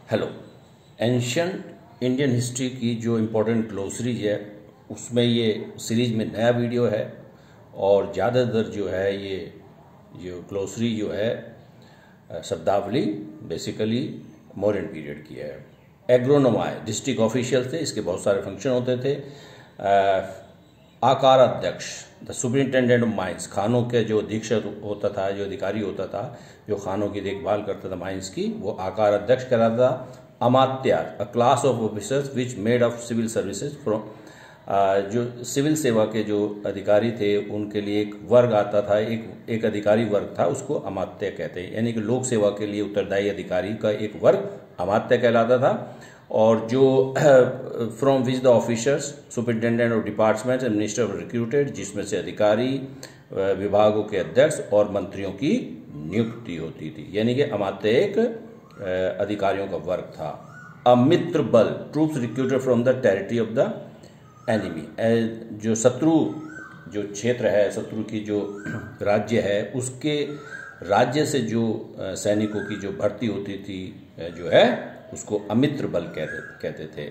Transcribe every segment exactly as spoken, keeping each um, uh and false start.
Hello. Ancient Indian history की जो important ग्लोसरीज है उसमें ये सीरीज में नया वीडियो है और ज़्यादातर जो है ये जो ग्लोसरी जो है शब्दावली बेसिकली मौर्यन पीरियड की है। एग्रोनोमाई डिस्ट्रिक्ट ऑफिशियल थे, इसके बहुत सारे फंक्शन होते थे। आकार अध्यक्ष द सुपरिंटेंडेंट ऑफ माइंस, खानों के जो अधीक्षक होता था, जो अधिकारी होता था, जो खानों की देखभाल करता था माइंस की, वो आकार अध्यक्ष कहलाता था। Amatya a class of officers which made of civil services from, जो सिविल सेवा के जो अधिकारी थे उनके लिए एक वर्ग आता था, एक एक अधिकारी वर्ग था, उसको अमात्य कहते हैं। यानी कि लोक सेवा के लिए उत्तरदायी अधिकारी का एक वर्ग अमात्य कहलाता था। और जो from which the officers superintendent of departments and minister of recruited, जिसमें से अधिकारी, विभागों के अध्यक्ष और मंत्रियों की नियुक्ति होती थी। यानी कि अमात्य एक अधिकारियों का वर्ग था। A Mitra Bal troops recruited from the territory of the enemy, जो शत्रु जो क्षेत्र है, शत्रु की जो राज्य है, उसके राज्य से जो सैनिकों की जो भर्ती होती थी जो है उसको अमित्र बल कहते कहते थे।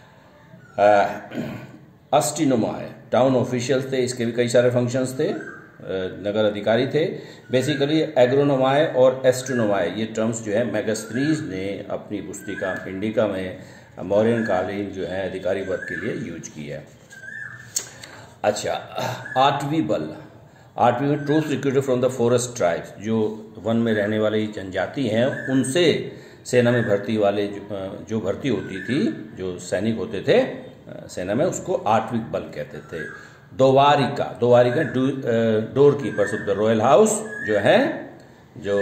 अस्टिनोमाई टाउन ऑफिशियल्स थे, इसके भी कई सारे फंक्शंस थे, नगर अधिकारी थे। बेसिकली एग्रोनोमाई और एस्ट्रोनोमाई ये टर्म्स जो है मैगस्थनीज ने अपनी पुस्तिका इंडिका में मौर्यन कालीन जो है अधिकारी वर्ग के लिए यूज की है। अच्छा, आठवीं बल, आठवीं में troops recruited from the forest tribes, जो वन में रहने वाली जनजाति हैं उनसे सेना में भर्ती वाले जो, जो भर्ती होती थी, जो सैनिक होते थे सेना में, उसको आठवीं बल कहते थे। Dovarika, Dovarika door, door keepers of the royal house, जो है जो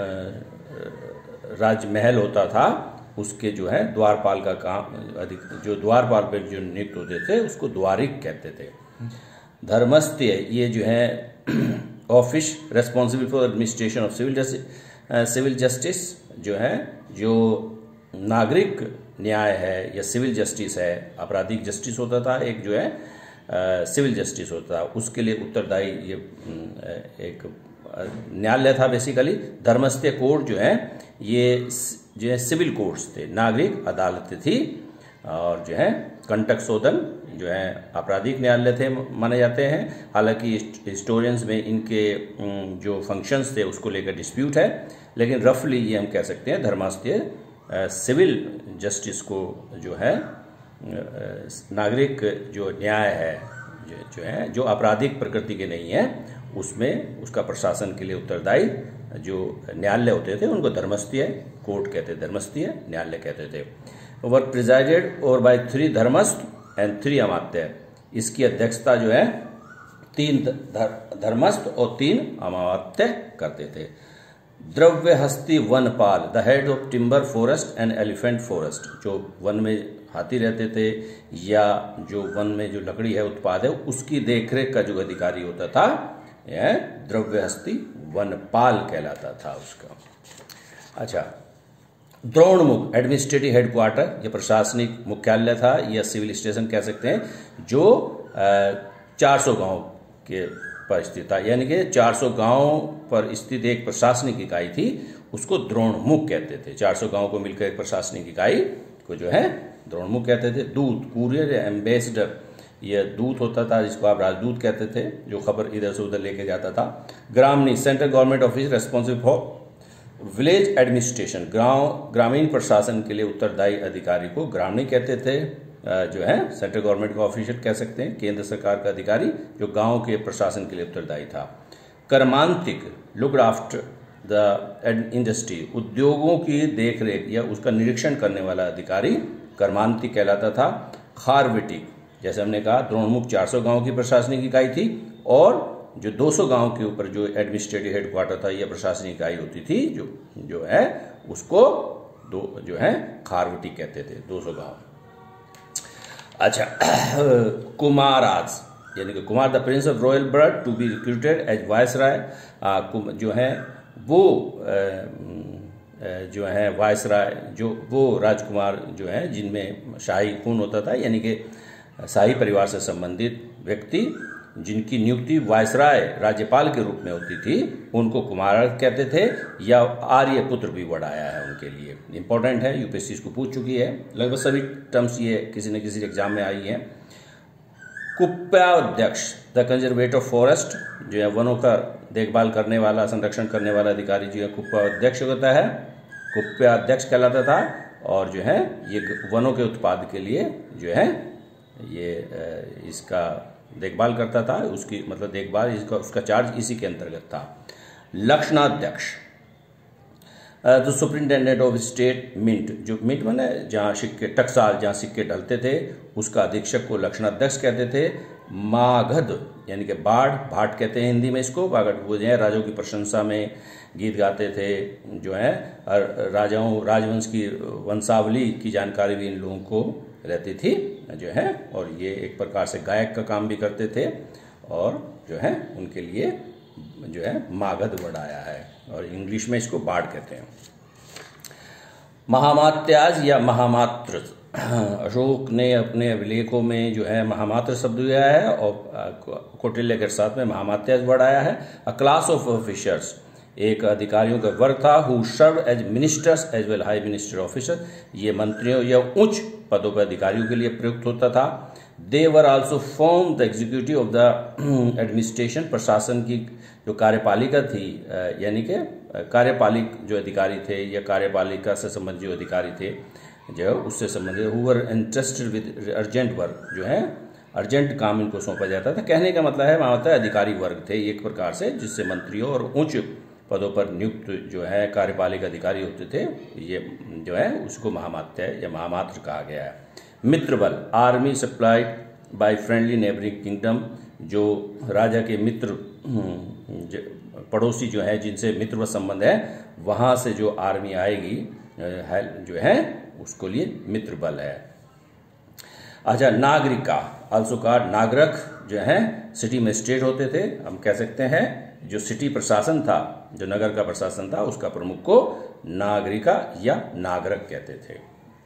राजमहल होता था उसके जो है द्वारपाल का काम, अधिक जो द्वारपाल पर जो नियुक्त होते थे उसको द्वारिक कहते थे। धर्मस्थ्य, ये जो है office responsible for administration of civil justice, civil justice जो है, जो नागरिक न्याय है या सिविल जस्टिस है, आपराधिक जस्टिस होता था, एक जो है सिविल जस्टिस होता था, उसके लिए उत्तरदायी ये एक न्यायालय था बेसिकली। धर्मस्थ्य कोर्ट जो है ये जो है सिविल कोर्ट्स थे, नागरिक अदालतें थी। और जो है कंटक शोधन जो है आपराधिक न्यायालय थे माने जाते हैं। हालांकि हिस्टोरियंस में इनके जो फंक्शंस थे उसको लेकर डिस्प्यूट है, लेकिन रफली ये हम कह सकते हैं धर्मस्थ्य सिविल जस्टिस को जो है नागरिक जो न्याय है जो, जो है जो आपराधिक प्रकृति के नहीं है, उसमें उसका प्रशासन के लिए उत्तरदायी जो न्यायालय होते थे उनको धर्मस्थ्य कोर्ट कहते थे, धर्मस्थ्य न्यायालय कहते थे। Were presided over by three Dharmastha and three Amatya, इसकी अध्यक्षता जो है तीन धर्मस्थ और तीन अमात्य करते थे। Dravyahasti Vanapala the head of timber forest and elephant forest, जो वन में हाथी रहते थे या जो वन में जो लकड़ी है उत्पाद है उसकी देखरेख का जो अधिकारी होता था यह द्रव्यहस्ती वनपाल कहलाता था उसका। अच्छा, द्रोणमुख एडमिनिस्ट्रेटिव हेडक्वार्टर, यह प्रशासनिक मुख्यालय था या सिविल स्टेशन कह सकते हैं, जो चार सौ गांव के पर स्थित था। यानी कि चार सौ गांव पर स्थित एक प्रशासनिक इकाई थी, उसको द्रोणमुख कहते थे। चार सौ गांव को मिलकर एक प्रशासनिक इकाई को जो है द्रोणमुख कहते थे। दूत, कुरियर या एम्बेसडर, यह दूत होता था जिसको आप राजदूत कहते थे, जो खबर इधर से उधर लेके जाता था। Gramani central government office responsible for village administration, गांव ग्रामीण प्रशासन के लिए उत्तरदायी अधिकारी को ग्रामणी कहते थे, जो है सेंट्रल गवर्नमेंट का ऑफिशियल कह सकते हैं, केंद्र सरकार का अधिकारी जो गांव के प्रशासन के लिए उत्तरदायी था। Karmantika looked after the industry, उद्योगों की देखरेख या उसका निरीक्षण करने वाला अधिकारी कर्मांतिक कहलाता था। खारविटिक, जैसे हमने कहा द्रोणमुख चार सौ गांव की प्रशासनिक इकाई थी, और जो दो सौ गांव के ऊपर जो एडमिनिस्ट्रेटिव हेडक्वार्टर था या प्रशासनिक इकाई होती थी जो जो है उसको दो जो है खारविटिक कहते थे, दो सौ गांव। अच्छा, कुमाराज यानी कि Kumar the prince of royal blood to be recruited as viceroy, जो है वो जो है वायसराय, जो वो राजकुमार जो है जिनमें शाही खून होता था, यानी कि शाही परिवार से संबंधित व्यक्ति जिनकी नियुक्ति वायसराय राज्यपाल के रूप में होती थी उनको कुमारक कहते थे, या आर्यपुत्र भी वर्ड आया है उनके लिए। इंपॉर्टेंट है, यूपीएससी इसको पूछ चुकी है, लगभग सभी टर्म्स ये किसी न किसी एग्जाम में आई हैं। Kupyadhyaksha, the conservator of forest, जो है वनों का देखभाल करने वाला, संरक्षण करने वाला अधिकारी जो है कुप्पाध्यक्ष होता है, कुप्पाध्यक्ष कहलाता था। और जो है ये वनों के उत्पाद के लिए जो है ये इसका देखभाल करता था, उसकी मतलब देखभाल इसका उसका चार्ज इसी के अंतर्गत था। Lakshanadhyaksha, the superintendent of state mint, जो मिंट माने जहाँ सिक्के, टकसाल जहाँ सिक्के ढलते थे, उसका अधीक्षक को लक्षणाध्यक्ष कहते थे। मागध यानी कि बाढ़, भाट कहते हैं हिंदी में इसको, बागड़ वो जो है राजाओं की प्रशंसा में गीत गाते थे, जो है राजाओं राजवंश की वंशावली की जानकारी भी इन लोगों को रहती थी जो है, और ये एक प्रकार से गायक का काम भी करते थे, और जो है उनके लिए जो है मागध वर्ड आया है, और इंग्लिश में इसको बाढ़ कहते हैं। महामात्याज या महामात्र, अशोक ने अपने अभिलेखों में जो है महामात्र शब्द दिया है, और कौटिल्य के साथ में महामात्याज वर्ड आया है। अ क्लास ऑफ ऑफिसर्स, एक अधिकारियों का वर्ग था, who serve as ministers as well high minister officer, ये मंत्रियों या उच्च पदों पर अधिकारियों के लिए प्रयुक्त होता था। They were also form the executive of the administration, प्रशासन की जो कार्यपालिका थी, यानी कि कार्यपालिक जो अधिकारी थे या कार्यपालिका से संबंधित जो अधिकारी थे जो उससे संबंधित, who were interested with urgent work, जो है अर्जेंट काम इनको सौंपा जाता था। कहने का मतलब है वहाँ होता है अधिकारी वर्ग थे एक प्रकार से, जिससे मंत्रियों और उच्च पदों पर नियुक्त जो है कार्यपालिक अधिकारी होते थे, ये जो है उसको महामात्य या महामात्र कहा गया है। Mitra Bal, army supplied by friendly neighbouring kingdom, जो राजा के मित्र पड़ोसी जो है जिनसे मित्र संबंध है, वहाँ से जो आर्मी आएगी है जो है उसको लिए मित्र बल है। अच्छा, नागरिका आल्सो कार्ड, नागरिक जो है सिटी मजिस्ट्रेट होते थे, हम कह सकते हैं जो सिटी प्रशासन था, जो नगर का प्रशासन था, उसका प्रमुख को नागरिका या नागरिक कहते थे।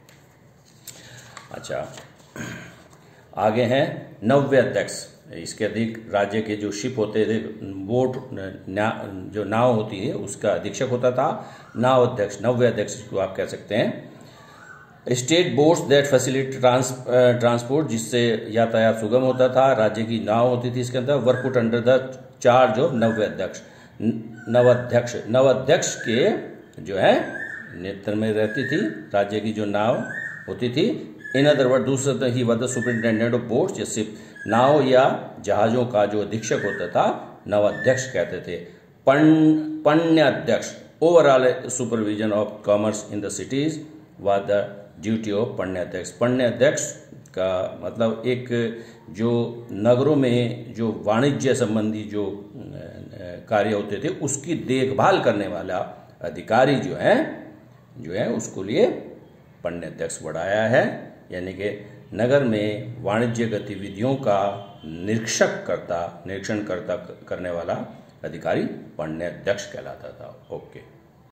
अच्छा, आगे हैं नव्य अध्यक्ष, इसके अधिक राज्य के जो शिप होते थे, बोट ना, जो नाव होती है उसका अधीक्षक होता था। नाव अध्यक्ष, नव्य अध्यक्ष को आप कह सकते हैं। State boats that facility trans transport, जिससे यातायात सुगम होता था, राज्य की नाव होती थी इसके अंदर। Were put under the charge of Navya Adhyaksha, Navadhyaksha, नवाध्यक्ष के जो है नेतृत्व में रहती थी राज्य की जो नाव होती थी। इन अदर वर्ड, दूसरा ही वह द सुपरिंटेंडेंट ऑफ बोट्स, जैसे नाव या जहाजों का जो अधीक्षक होता था नवाध्यक्ष कहते थे। Panyadhyaksha, overall supervision of commerce in the cities व the duty of Panyadhyaksha. Panyadhyaksha का मतलब एक जो नगरों में जो वाणिज्य संबंधी जो कार्य होते थे उसकी देखभाल करने वाला अधिकारी जो है जो है उसको लिए पण्याध्यक्ष बढ़ाया है, यानी कि नगर में वाणिज्य गतिविधियों का निरीक्षक करता निरीक्षण करता करने वाला अधिकारी पण्याध्यक्ष कहलाता था। ओके।